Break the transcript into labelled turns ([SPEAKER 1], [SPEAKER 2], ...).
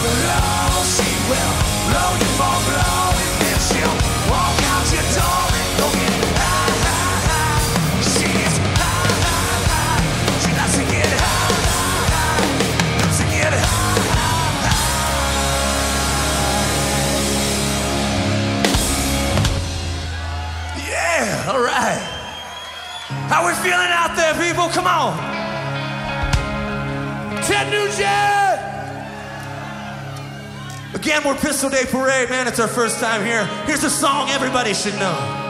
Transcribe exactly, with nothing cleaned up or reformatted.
[SPEAKER 1] blow. She will blow you for blow. And then she'll walk out your door and go get high, high, high. She's high, high, high. She likes to get high, high, high. Loves to get high, high, high. Yeah, all right. How we feeling out there, people? Come on. Ted Nugent! Again, we're Pistol Day Parade, man. It's our first time here. Here's a song everybody should know.